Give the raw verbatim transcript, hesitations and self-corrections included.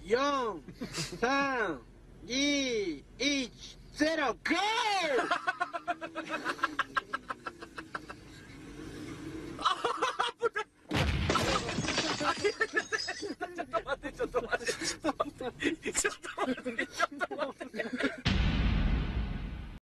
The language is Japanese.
よん、さん、に、いち、ゼロ、ゴー